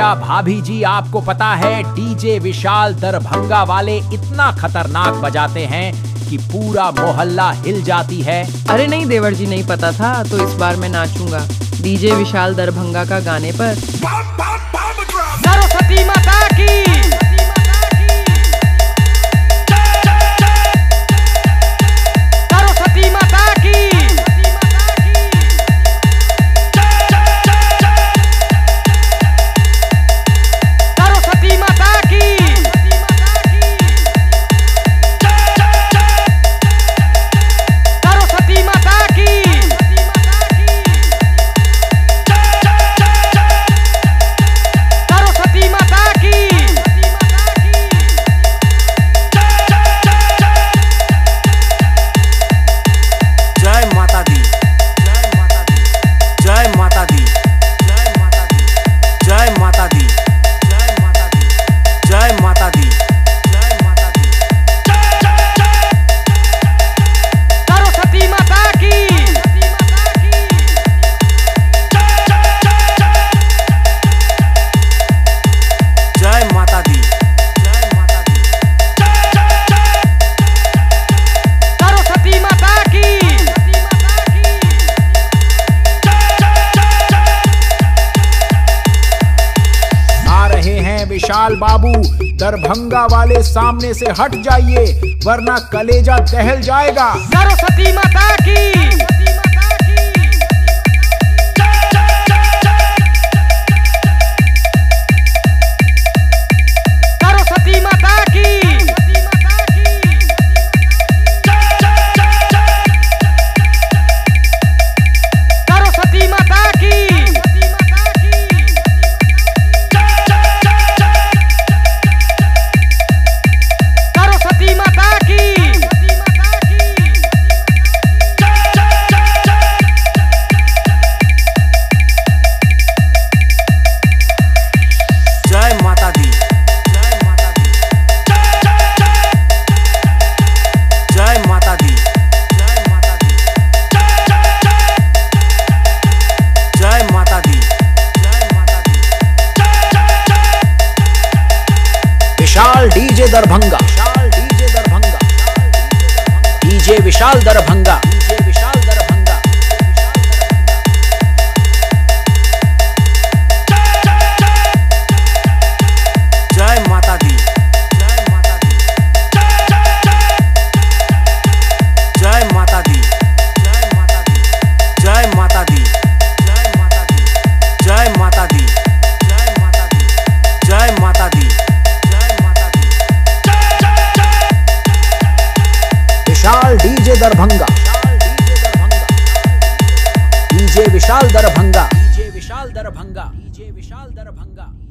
क्या भाभी जी आपको पता है डीजे विशाल दरभंगा वाले इतना खतरनाक बजाते हैं कि पूरा मोहल्ला हिल जाती है। अरे नहीं देवर जी, नहीं पता था, तो इस बार मैं नाचूंगा डीजे विशाल दरभंगा का गाने पर। सरस्वती माता की, सरस्वती माता की, सरस्वती माता की, सरस्वती माता की, सरस्वती माता की, जय माता दी, जय माता दी, जय माता दी, जय माता दी, जय माता दी, जय माता दी, जय माता दी, जय माता दी, सरस्वती माता की, जय माता दी, जय माता दी, सरस्वती माता की। आ रहे हैं विशाल बाबू, दरभंगा वाले सामने से हट जाइए वरना कलेजा दहल जाएगा। सरस्वती माता की, सरस्वती माता की, सरस्वती माता की, सरस्वती माता की, जय माता दी, जय माता दी, जय माता दी, जय माता दी, जय माता दी, जय माता दी, Vishal DJ Darbhanga, Vishal DJ Darbhanga, DJ Vishal Darbhanga, DJ Vishal Darbhanga, जय माता दी, जय माता दी, जय माता दी, जय माता दी, जय माता दी, जय माता दी, जय माता दी, जय माता दी, जय माता दी, जय माता दी, Vishal DJ Darbhanga, DJ Vishal Darbhanga, DJ Vishal Darbhanga, DJ Vishal Darbhanga.